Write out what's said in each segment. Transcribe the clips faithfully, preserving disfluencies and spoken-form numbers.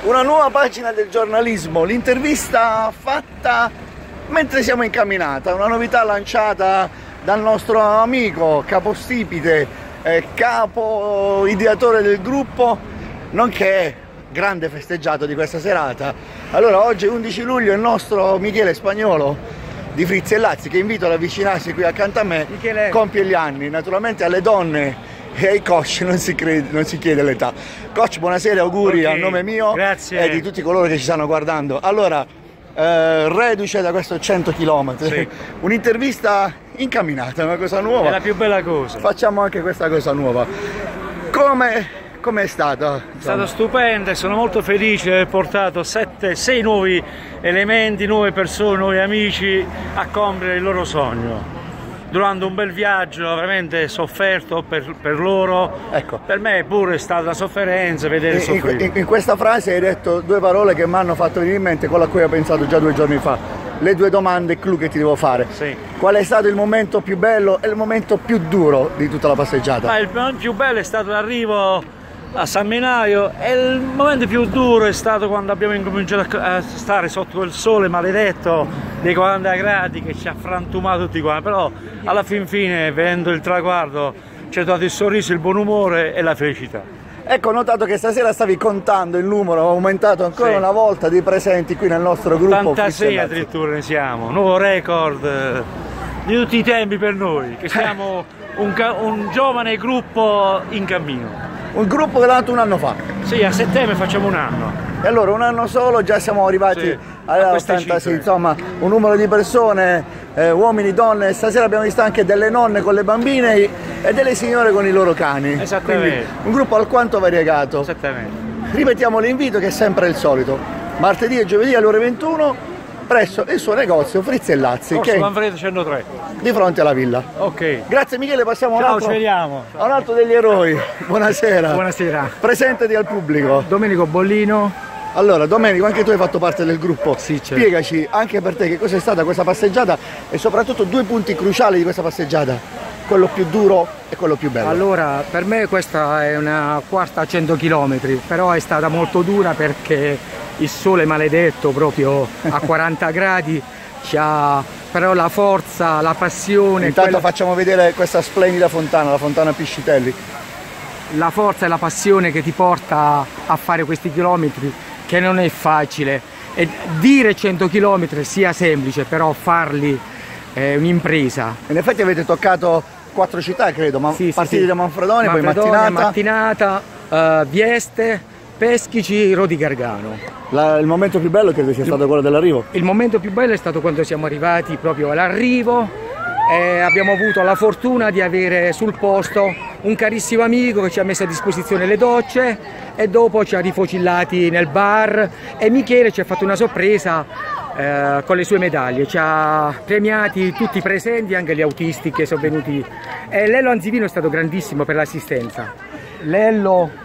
una nuova pagina del giornalismo, l'intervista fatta mentre siamo in camminata, una novità lanciata dal nostro amico capostipite, eh, capo ideatore del gruppo, nonché grande festeggiato di questa serata. Allora, oggi è undici luglio, il nostro Michele Spagnolo di Frizzi e Lazzi, che invito ad avvicinarsi qui accanto a me, Michele compie gli anni. Naturalmente alle donne e ai coach non si, crede, non si chiede l'età. Coach, buonasera, auguri, okay, a nome mio, grazie, e di tutti coloro che ci stanno guardando. Allora, eh, reduce da questo cento chilometri, sì, un'intervista incamminata, una cosa nuova. È la più bella cosa. Facciamo anche questa cosa nuova. Come Com'è stata? È stata stupenda e sono molto felice di aver portato sette, sei nuovi elementi, nuove persone, nuovi amici a compiere il loro sogno. Durante un bel viaggio veramente sofferto per, per loro, ecco. Per me pure è stata una sofferenza vedere in, soffrire. In, in questa frase hai detto due parole che mi hanno fatto venire in mente, quello a cui ho pensato già due giorni fa. Le due domande clou che ti devo fare. Sì. Qual è stato il momento più bello e il momento più duro di tutta la passeggiata? Ma il momento più bello è stato l'arrivo a San Minaio e il momento più duro è stato quando abbiamo incominciato a stare sotto quel sole maledetto dei quaranta gradi che ci ha frantumato tutti quanti, però alla fin fine, vedendo il traguardo, ci ha dato il sorriso, il buon umore e la felicità. Ecco, ho notato che stasera stavi contando il numero, ha aumentato ancora, sì, una volta di presenti qui nel nostro gruppo. ottantasei addirittura ne siamo, nuovo record eh, di tutti i tempi per noi, che siamo un, un giovane gruppo in cammino. Un gruppo che l'ha nato un anno fa. Sì, a settembre facciamo un anno. E allora un anno solo già siamo arrivati, sì, a ottantasei, insomma un numero di persone, eh, uomini, donne. Stasera abbiamo visto anche delle nonne con le bambine e delle signore con i loro cani. Esattamente. Quindi un gruppo alquanto variegato. Esattamente. Ripetiamo l'invito che è sempre il solito. Martedì e giovedì alle ore ventuno presso il suo negozio Frizzi e Lazzi, Corso che è Manfredo centotré, di fronte alla villa. Ok. Grazie Michele, passiamo Ciao, a un altro, ci vediamo. a un altro degli eroi. Buonasera. Buonasera. Presentati al pubblico. Domenico Bollino. Allora Domenico, anche tu hai fatto parte del gruppo. Sì, certo. Spiegaci anche per te che cosa è stata questa passeggiata e soprattutto due punti cruciali di questa passeggiata, quello più duro e quello più bello. Allora, per me questa è una quarta a cento chilometri, però è stata molto dura perché il sole maledetto proprio a quaranta gradi ci ha, però la forza, la passione. Intanto quella... facciamo vedere questa splendida fontana, la fontana Piscitelli. La forza e la passione che ti porta a fare questi chilometri, che non è facile. E dire cento chilometri sia semplice, però farli è un'impresa. In effetti avete toccato quattro città, credo, ma sì, partiti sì, da Manfredonia, Manfredonia, poi Mattinata, Mattinata uh, Vieste, Peschici, Rodi Gargano. La, il momento più bello credo sia stato quello dell'arrivo. Il momento più bello è stato quando siamo arrivati proprio all'arrivo e abbiamo avuto la fortuna di avere sul posto un carissimo amico che ci ha messo a disposizione le docce e dopo ci ha rifocillati nel bar e Michele ci ha fatto una sorpresa eh, con le sue medaglie, ci ha premiati tutti i presenti, anche gli autisti che sono venuti, e Lello Anzivino è stato grandissimo per l'assistenza. Lello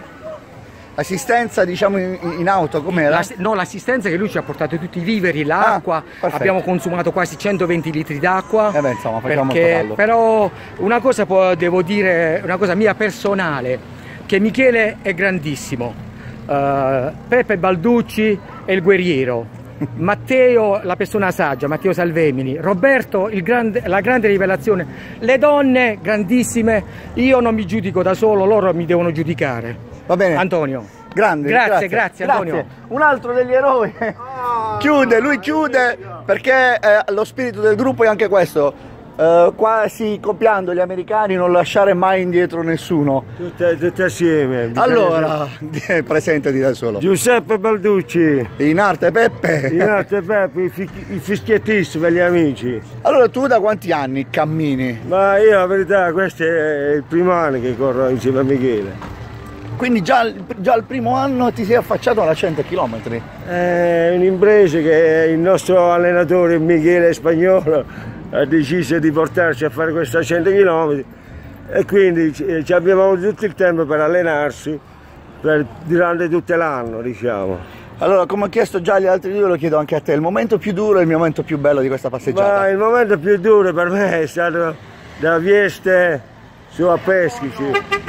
Assistenza, diciamo, in, in auto, com'era? La, no, l'assistenza che lui ci ha portato tutti i viveri, l'acqua, ah, abbiamo consumato quasi centoventi litri d'acqua. Eh beh, insomma, facciamo perché, molto caldo. Però una cosa può, devo dire, una cosa mia personale, che Michele è grandissimo, uh, Peppe Balducci è il guerriero, Matteo la persona saggia, Matteo Salvemini, Roberto il grande, la grande rivelazione, le donne grandissime, io non mi giudico da solo, loro mi devono giudicare. Va bene. Antonio. Grande, grazie, grazie, grazie Antonio. Grazie. Un altro degli eroi chiude, lui chiude perché eh, lo spirito del gruppo è anche questo, eh, quasi copiando gli americani, non lasciare mai indietro nessuno. Tutte, tutte assieme. Allora, presentati da solo. Giuseppe Balducci. In arte Peppe. In arte Peppe, i, i fischiettissimi per gli amici. Allora tu da quanti anni cammini? Ma io la verità, questo è il primo anno che corro insieme a Michele. Quindi già, già al primo anno ti sei affacciato alla cento chilometri? È un'impresa che il nostro allenatore Michele Spagnolo ha deciso di portarci a fare questa cento chilometri e quindi ci abbiamo avuto tutto il tempo per allenarsi per, durante tutto l'anno, diciamo. Allora, come ho chiesto già agli altri due, lo chiedo anche a te, il momento più duro e il momento più bello di questa passeggiata? Ma il momento più duro per me è stato da Vieste su a Peschici.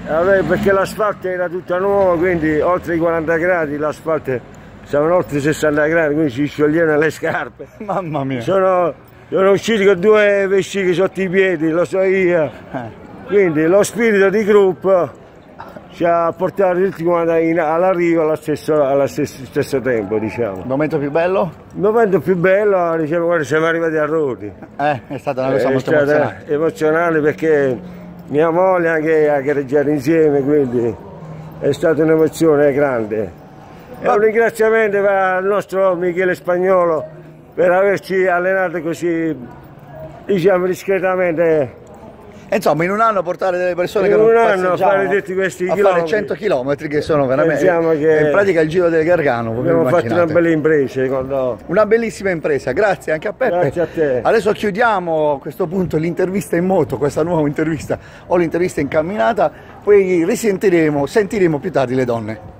Vabbè, perché l'asfalto era tutta nuova, quindi oltre i quaranta gradi l'asfalto stavano oltre i sessanta gradi, quindi ci scioglievano le scarpe. Mamma mia. Sono, sono usciti con due vesciche sotto i piedi, lo so io. Eh. Quindi lo spirito di gruppo ci ha portato tutti quanti all'arrivo allo stesso, allo stesso, stesso tempo, diciamo. Il momento più bello? Il momento più bello, diciamo, quando siamo arrivati a Rodi. Eh, è stata una cosa È molto stata emozionante. emozionante perché mia moglie anche ha gareggiato insieme, quindi è stata un'emozione grande. E un ringraziamento va al nostro Michele Spagnolo per averci allenato così, diciamo, discretamente. Insomma, in un anno portare delle persone In che non un anno passeggiavano fare tutti questi a chilometri. fare cento chilometri, che sono veramente Pensiamo che in pratica il giro del Gargano. come Abbiamo fatto immaginate. una bella impresa, quando... Una bellissima impresa, grazie anche a Peppe. Grazie a te. Adesso chiudiamo a questo punto l'intervista in moto, questa nuova intervista o l'intervista in camminata, poi risentiremo, sentiremo più tardi le donne.